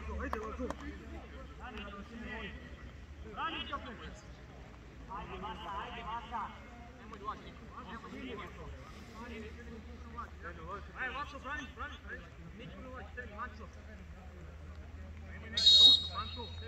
Ajde, Vaco, brani, brani. Niko ne ulazi, tebi, Vaco. Nemoj nešto, Vaco.